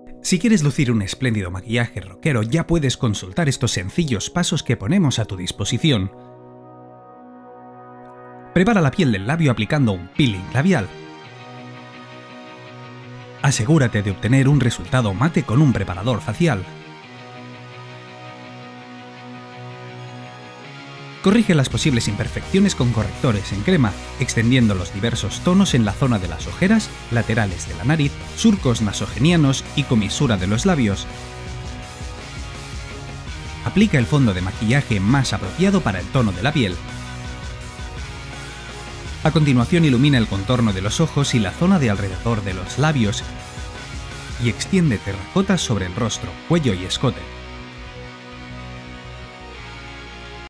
Si quieres lucir un espléndido maquillaje rockero, ya puedes consultar estos sencillos pasos que ponemos a tu disposición. Prepara la piel del labio aplicando un peeling labial. Asegúrate de obtener un resultado mate con un preparador facial. Corrige las posibles imperfecciones con correctores en crema, extendiendo los diversos tonos en la zona de las ojeras, laterales de la nariz, surcos nasogenianos y comisura de los labios. Aplica el fondo de maquillaje más apropiado para el tono de la piel. A continuación ilumina el contorno de los ojos y la zona de alrededor de los labios y extiende terracotas sobre el rostro, cuello y escote.